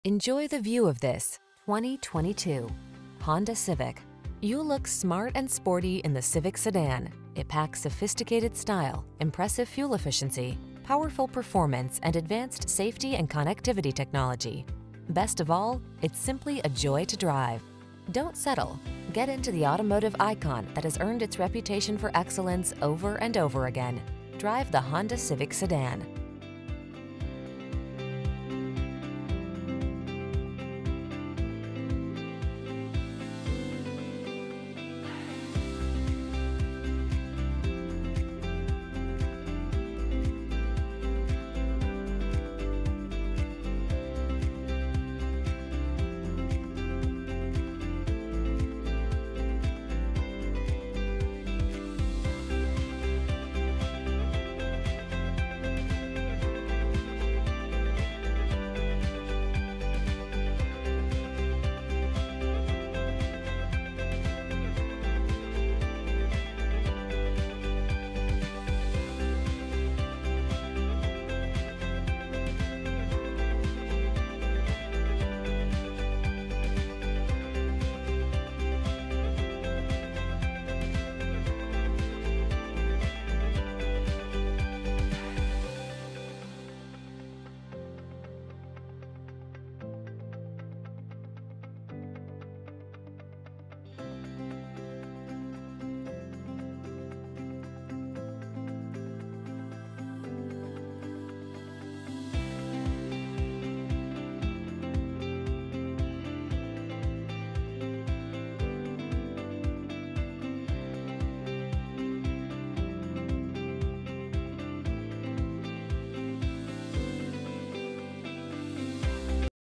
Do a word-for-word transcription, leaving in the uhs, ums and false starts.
Enjoy the view of this twenty twenty-two Honda Civic. You look smart and sporty in the Civic sedan. It packs sophisticated style, impressive fuel efficiency, powerful performance, and advanced safety and connectivity technology. Best of all, it's simply a joy to drive. Don't settle. Get into the automotive icon that has earned its reputation for excellence over and over again. Drive the Honda Civic sedan.